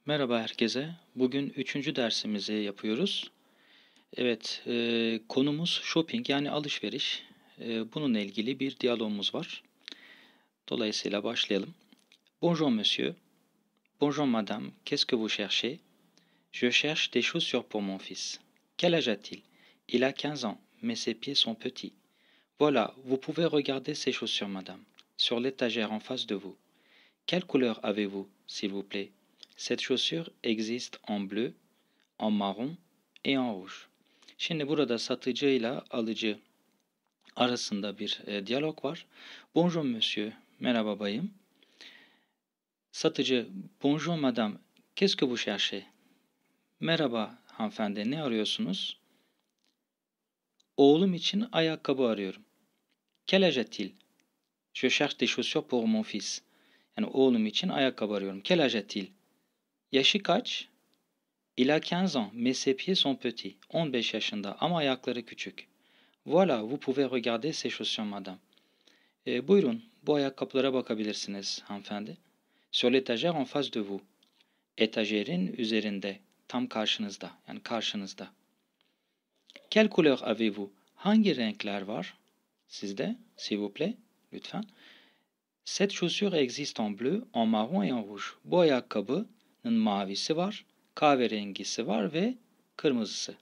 Merhaba herkese. Bugün 3. dersimizi yapıyoruz. Evet, konumuz shopping yani alışveriş. Bununla ilgili bir diyalogumuz var. Dolayısıyla başlayalım. Bonjour monsieur. Bonjour madame. Qu'est-ce que vous cherchez? Je cherche des chaussures pour mon fils. Quel âge a-t-il? Il a 15 ans, mais ses pieds sont petits. Voilà, vous pouvez regarder ces chaussures madame, sur l'étagère en face de vous. Quelle couleur avez-vous, s'il vous plaît? Cette chaussure existe en bleu, en marron et en rouge. Şimdi burada satıcıyla alıcı arasında bir diyalog var. Bonjour monsieur, merhaba bayım. Satıcı, bonjour madame, qu'est-ce que vous cherchez? Merhaba hanımefendi, ne arıyorsunuz? Oğlum için ayakkabı arıyorum. Quel âge a-t-il? Je cherche des chaussures pour mon fils. Yani oğlum için ayakkabı arıyorum. Quel âge a-t-il? Yaşı kaç? Il a 15 ans, mais ses pieds sont petits. 15 yaşında ama ayakları küçük. Voilà, vous pouvez regarder ces chaussures madame. Buyurun, bu ayakkabılara bakabilirsiniz hanımefendi. Sur l'étagère en face de vous. Etajerin üzerinde, tam karşınızda, yani karşınızda. Quelle couleur avez-vous? Hangi renkler var sizde, s'il vous plaît, lütfen. Cette chaussure existe en bleu, en marron et en rouge. Bu ayakkabının mavisi var, kahverengisi var ve kırmızısı.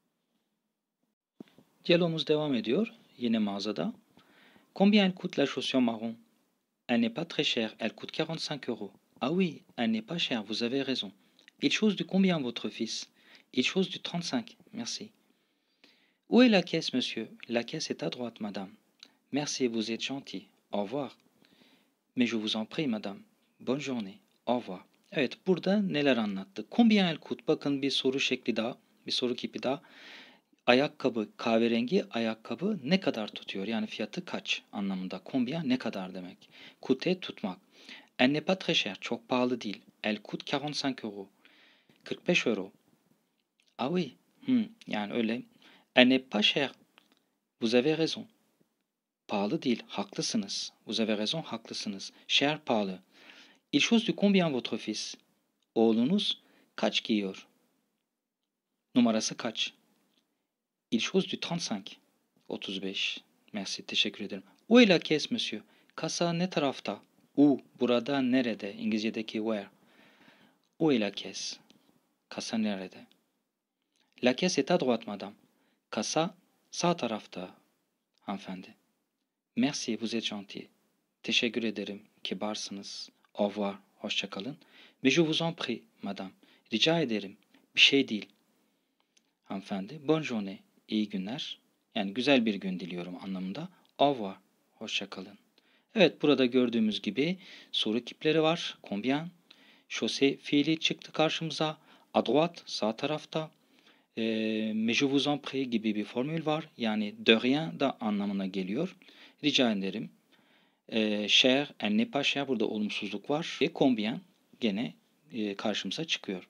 Diyalogumuz devam ediyor, yine mağazada. Combien elle coûte la chaussure marron? Elle n'est pas très chère, elle coûte 45 euros. Ah oui, elle n'est pas chère, vous avez raison. Il chose du combien votre fils? Il chose du 35, merci. Où est la caisse, monsieur? La caisse est à droite, madame. Merci, vous êtes gentil. Au revoir. Mais je vous en prie, madame. Bonne journée. Au revoir. Evet, burada neler anlattı? Combien elle coûte? Bakın bir soru şekli daha, bir soru kipi daha. Ayakkabı, kahverengi ayakkabı ne kadar tutuyor? Yani fiyatı kaç anlamında. Combien ne kadar demek. Coûter tutmak. Elle n'est pas très chère, çok pahalı değil. Elle coûte 45 euros. 45 euro. Ah oui, yani öyle. Elle n'est pas chère. Vous avez raison. Pahalı değil, haklısınız. Vous avez raison, haklısınız. Cher, pahalı. Il chose du combien votre fils? Oğlunuz kaç giyiyor? Numarası kaç? Il chose du 35. 35. Merci, teşekkür ederim. Où est la caisse, monsieur? Kasa ne tarafta? Où, burada, nerede? İngilizce'deki where. Où est la caisse? Kasa nerede? La caisse est à droite, madame. Kasa sağ tarafta, hanımefendi. Merci, vous êtes gentil. Teşekkür ederim, kibarsınız. Au revoir, hoşça kalın. Mais je vous en prie, madame. Rica ederim, bir şey değil. Hanımefendi, bonne journée, iyi günler. Yani güzel bir gün diliyorum anlamında. Au revoir, hoşça kalın. Evet, burada gördüğümüz gibi soru kipleri var. Combien? Chaussée fiili çıktı karşımıza. À droite, sağ tarafta. Mais je vous en prie gibi bir formül var. Yani de rien da anlamına geliyor. Rica ederim. Cher, elle n'est pas cher. Burada olumsuzluk var. Ve combien gene karşımıza çıkıyor.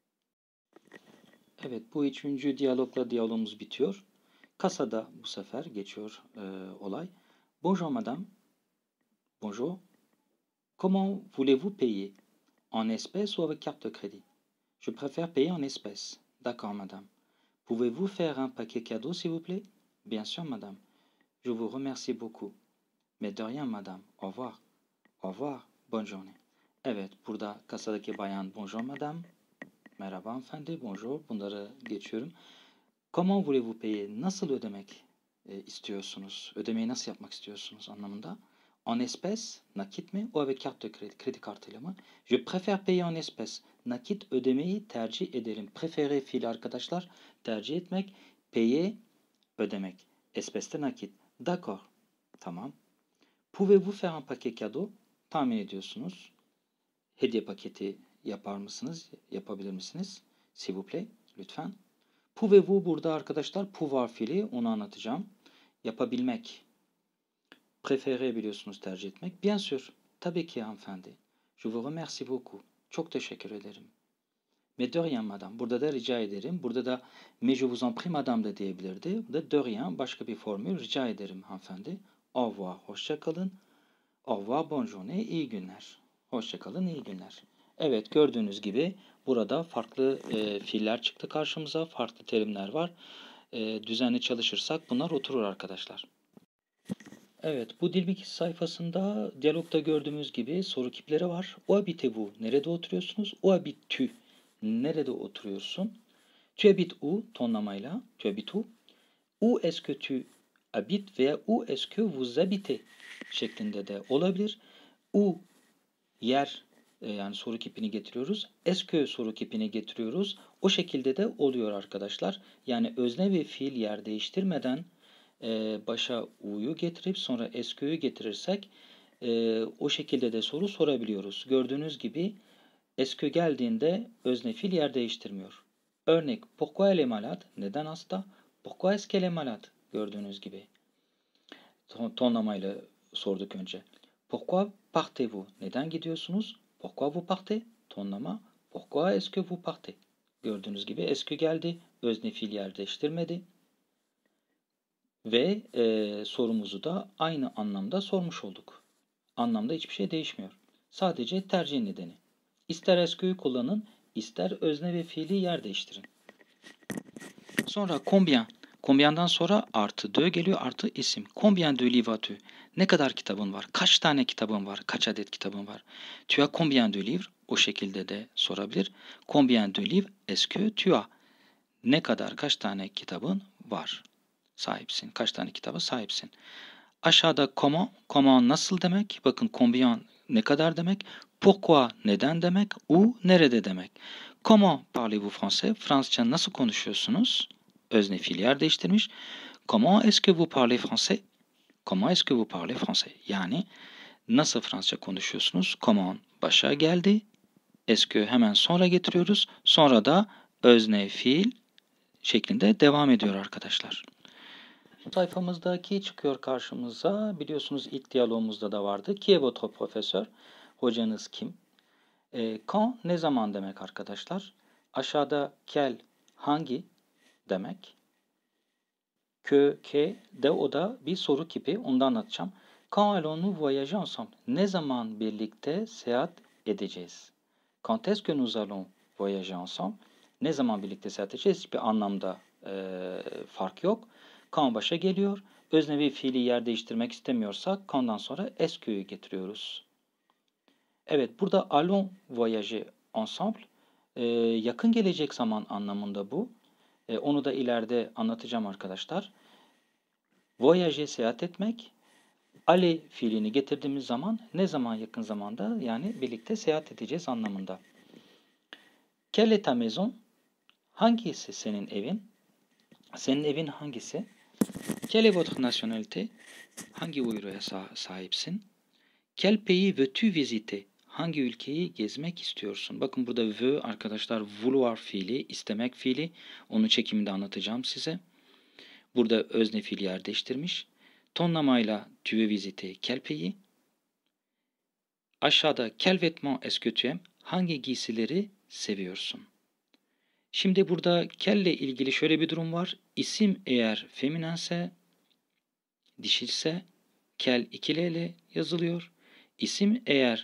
Evet, bu 3. diyalogumuz bitiyor. Kasada bu sefer geçiyor olay. Bonjour madame. Bonjour. Comment voulez-vous payer? En espèces ou avec carte de crédit? Je préfère payer en espèces. D'accord madame. Pouvez-vous faire un paquet cadeau s'il vous plaît? Bien sûr madame. Je vous remercie beaucoup. Mais de rien madame. Au revoir. Au revoir. Bonne journée. Evet, burada kasadaki bayan bonjour madame. Merhaba hanımefendi. Bonjour. Bunları geçiyorum. Comment voulez-vous payer? Nasıl ödemek istiyorsunuz? Ödemeyi nasıl yapmak istiyorsunuz anlamında. En espèces, nakit mi? O avec carte de crédit, kredi kartıyla mı? Je préfère payer en espèces. Nakit ödemeyi tercih ederim. Préférer fiili arkadaşlar tercih etmek. Payer ödemek. Espèce'te nakit. D'accord. Tamam. Pouvez-vous faire un paquet cadeau? Tahmin ediyorsunuz. Hediye paketi yapar mısınız? Yapabilir misiniz? S'il vous plaît. Lütfen. Pouvez-vous burada arkadaşlar pouvoir fiili, onu anlatacağım. Yapabilmek. Préférer biliyorsunuz tercih etmek. Bien sûr. Tabii ki hanımefendi. Je vous remercie beaucoup. Çok teşekkür ederim. Mais de rien madame. Burada da rica ederim. Burada da mais je vous en prie madame da diyebilirdi. Burada de rien başka bir formül. Rica ederim hanımefendi. Au revoir. Hoşça kalın. Au revoir. Bonne journée. İyi günler. Hoşça kalın. İyi günler. Evet, gördüğünüz gibi burada farklı fiiller çıktı karşımıza, farklı terimler var. Düzenli çalışırsak bunlar oturur arkadaşlar. Evet, bu dil bilgisi sayfasında diyalogda gördüğümüz gibi soru kipleri var. Où habitez-vous? Nerede oturuyorsunuz? Où habites-tu? Nerede oturuyorsun? Tu habites où? Tonlamayla. Tu habites où? Où est-ce que tu habites veya où est-ce que vous habitez şeklinde de olabilir. Où yer yani soru kipini getiriyoruz. Est-ce que soru kipini getiriyoruz. O şekilde de oluyor arkadaşlar. Yani özne ve fiil yer değiştirmeden başa u'yu getirip sonra est-ce qu'yu getirirsek o şekilde de soru sorabiliyoruz. Gördüğünüz gibi est-ce que geldiğinde özne fiil yer değiştirmiyor. Örnek pourquoi elle est malade? Neden hasta? Pourquoi est-ce qu'elle est malade? Gördüğünüz gibi. Tonlamayla sorduk önce. Pourquoi partez-vous? Neden gidiyorsunuz? Pourquoi vous partez? Tonlama. Pourquoi est-ce que vous partez? Gördüğünüz gibi est-ce que geldi. Özne fiil yer değiştirmedi. Ve sorumuzu da aynı anlamda sormuş olduk. Anlamda hiçbir şey değişmiyor. Sadece tercih nedeni. İster est-ce qu'yu kullanın, ister özne ve fiili yer değiştirin. Sonra combien. Combien sonra artı de geliyor, artı isim. Combien de livres as-tu? Ne kadar kitabın var? Kaç tane kitabın var? Kaç adet kitabın var? Tu as combien de livres? O şekilde de sorabilir. Combien de livres est-ce que tu as? Ne kadar, kaç tane kitabın var? Sahipsin. Kaç tane kitaba sahipsin? Aşağıda comment nasıl demek? Bakın combien ne kadar demek? Pourquoi neden demek? Où nerede demek? Comment parlez-vous français? Fransızca nasıl konuşuyorsunuz? Özne fiil yer değiştirmiş. Comment est-ce que vous parlez français? Comment est-ce que vous parlez français? Yani nasıl Fransızca konuşuyorsunuz? Comment başa geldi. Est-ce que hemen sonra getiriyoruz. Sonra da özne fiil şeklinde devam ediyor arkadaşlar. Sayfamızdaki çıkıyor karşımıza. Biliyorsunuz ilk diyalogumuzda da vardı. Qui est votre professeur? Hocanız kim? Quand ne zaman demek arkadaşlar? Aşağıda quel hangi demek. Que de o da bir soru kipi. Onu da anlatacağım. Quand allons-nous voyager ensemble? Ne zaman birlikte seyahat edeceğiz? Quand est-ce que nous allons voyager ensemble? Ne zaman birlikte seyahat edeceğiz? Hiçbir anlamda fark yok. Quand başa geliyor. Öznevi fiili yer değiştirmek istemiyorsak can'dan sonra est-ce qu'yu getiriyoruz. Evet, burada allons voyager ensemble yakın gelecek zaman anlamında bu. Onu da ileride anlatacağım arkadaşlar. Voyager seyahat etmek. Aller fiilini getirdiğimiz zaman ne zaman yakın zamanda yani birlikte seyahat edeceğiz anlamında. Quelle est ta maison? Hangisi senin evin? Senin evin hangisi? Quelle est votre nationalité? Hangi uyruya sahipsin? Quel pays veux-tu visiter? Hangi ülkeyi gezmek istiyorsun? Bakın burada veut arkadaşlar vouloir fiili, istemek fiili. Onu çekiminde anlatacağım size. Burada özne fiili yer değiştirmiş. Tonlamayla tu veux visiter quel pays? Aşağıda quel vêtement est-ce que tu aimes? Hangi giysileri seviyorsun? Şimdi burada quel ile ilgili şöyle bir durum var. İsim eğer feminense, dişilse quel 2 L ile yazılıyor. İsim eğer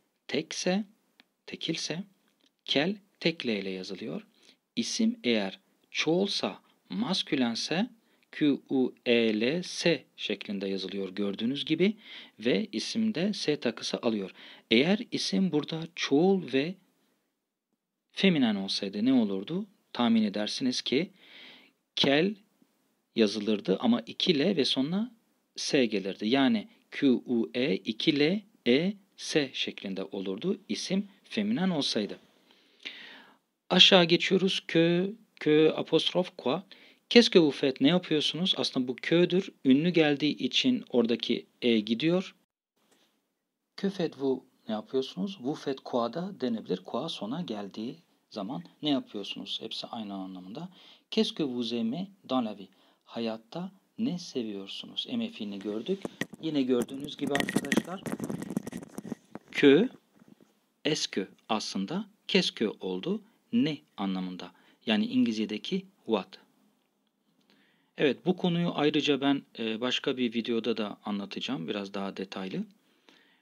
tekilse quel tek L ile yazılıyor. İsim eğer çoğulsa, maskülense Q-U-E-L-S şeklinde yazılıyor gördüğünüz gibi ve isimde S takısı alıyor. Eğer isim burada çoğul ve feminen olsaydı ne olurdu? Tahmin edersiniz ki kel yazılırdı ama 2 L ve sonuna S gelirdi. Yani Q-U-E 2 L E S şeklinde olurdu isim feminen olsaydı. Aşağı geçiyoruz. Que apostrof quoi? Qu'est-ce que vous faites? Ne yapıyorsunuz? Aslında bu kö'dür. Ünlü geldiği için oradaki e gidiyor. Que faites-vous? Ne yapıyorsunuz? Vous faites quoi da denebilir. Quoi sona geldiği zaman ne yapıyorsunuz? Hepsi aynı anlamında. Qu'est-ce que vous aimez dans la vie? Hayatta ne seviyorsunuz? Eme fiilini gördük. Yine gördüğünüz gibi arkadaşlar que, est-ce que aslında qu'est-ce que oldu? Ne anlamında. Yani İngilizce'deki what. Evet, bu konuyu ayrıca ben başka bir videoda da anlatacağım. Biraz daha detaylı.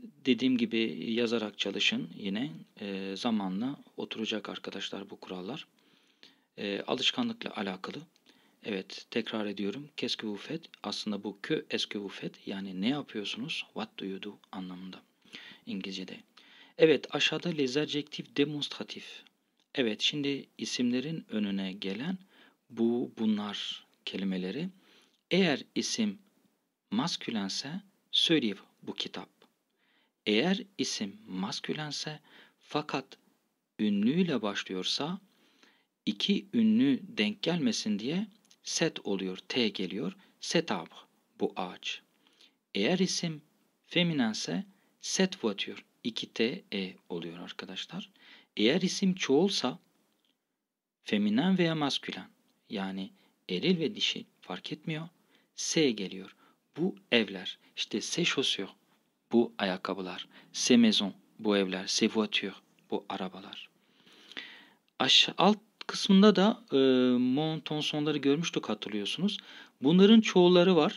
dediğim gibi yazarak çalışın yine. Zamanla oturacak arkadaşlar bu kurallar. Alışkanlıkla alakalı. Evet, tekrar ediyorum. Qu'est-ce que vous faites? Aslında bu que est-ce que vous faites? Yani ne yapıyorsunuz? What do you do anlamında İngilizce'de. Evet, aşağıda les adjectifs démonstratifs. Evet, şimdi isimlerin önüne gelen bunlar kelimeleri. Eğer isim maskülense ce livre, bu kitap. Eğer isim maskülense fakat ünlüyle başlıyorsa iki ünlü denk gelmesin diye set oluyor, t geliyor. Cet arbre, bu ağaç. Eğer isim feminense cette voiture, 2t e oluyor arkadaşlar. Eğer isim çoğulsa feminen veya maskülen, yani eril ve dişi fark etmiyor, s geliyor. Bu evler, işte ces chaussures, bu ayakkabılar, ces maisons, bu evler, ces voitures, bu arabalar. Alt kısmında da mon ton sonları görmüştük, hatırlıyorsunuz. Bunların çoğulları var.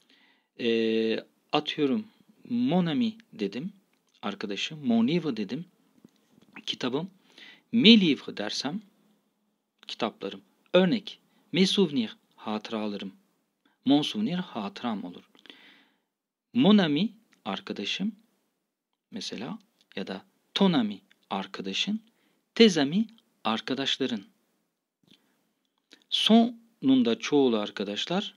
Atıyorum mon ami dedim, arkadaşım. Mon livre dedim, kitabım. Mes livres dersem kitaplarım. Örnek mes souvenirs, hatıralarım. Mon souvenir, hatıram olur. Mon ami, arkadaşım mesela, ya da ton ami, arkadaşın. Tes amis, arkadaşların. Son'un çoğulu arkadaşlar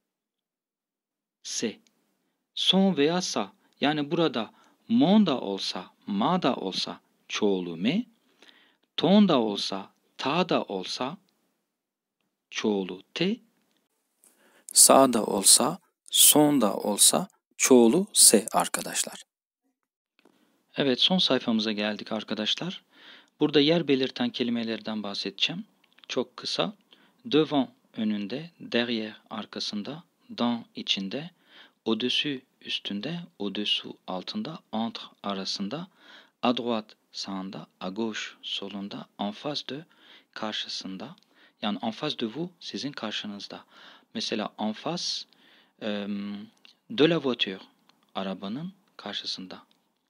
se. Son veya sa. Yani burada mon da olsa, ma da olsa çoğulu me. Ton da olsa, ta da olsa çoğulu te. Sa da olsa, son da olsa çoğulu se arkadaşlar. Evet, son sayfamıza geldik arkadaşlar. Burada yer belirten kelimelerden bahsedeceğim. Çok kısa. Devant önünde, derrière arkasında, dans içinde, au-dessus üstünde, au-dessous altında, entre arasında, à droite sağında, à gauche solunda, en face de karşısında. Yani en face de vous, sizin karşınızda. Mesela en face de la voiture, arabanın karşısında.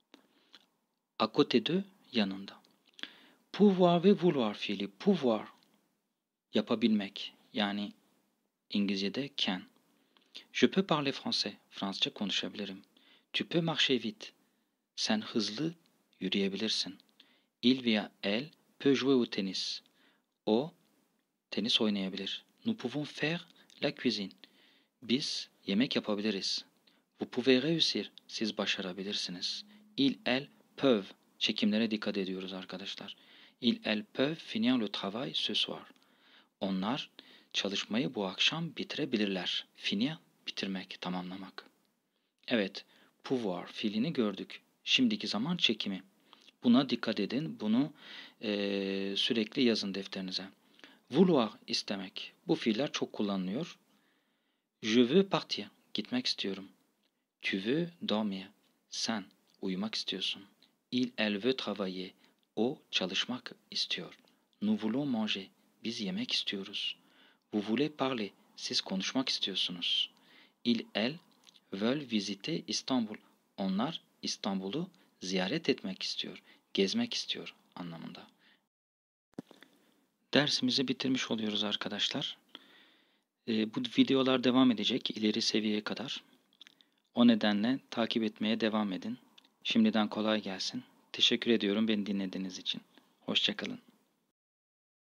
À côté de, yanında. Pouvoir ve vouloir fiili. Pouvoir, yapabilmek. Yani İngilizce'de can. Je peux parler français. Fransızca konuşabilirim. Tu peux marcher vite. Sen hızlı yürüyebilirsin. Il veya elle peut jouer au tennis. O tenis oynayabilir. Nous pouvons faire la cuisine. Biz yemek yapabiliriz. Vous pouvez réussir. Siz başarabilirsiniz. Il, elle peuvent. Çekimlere dikkat ediyoruz arkadaşlar. Il, elle peuvent finir le travail ce soir. Onlar çalışmayı bu akşam bitirebilirler. Finir, bitirmek, tamamlamak. Evet, pouvoir fiilini gördük. Şimdiki zaman çekimi. Buna dikkat edin. Bunu sürekli yazın defterinize. Vouloir, istemek. Bu fiiller çok kullanılıyor. Je veux partir, gitmek istiyorum. Tu veux dormir, sen uyumak istiyorsun. Il, elle veut travailler, o çalışmak istiyor. Nous voulons manger, biz yemek istiyoruz. Vous voulez parler, siz konuşmak istiyorsunuz. Il, elle veulent visiter İstanbul. Onlar İstanbul'u ziyaret etmek istiyor, gezmek istiyor anlamında. Dersimizi bitirmiş oluyoruz arkadaşlar. Bu videolar devam edecek ileri seviyeye kadar. O nedenle takip etmeye devam edin. Şimdiden kolay gelsin. Teşekkür ediyorum beni dinlediğiniz için. Hoşça kalın.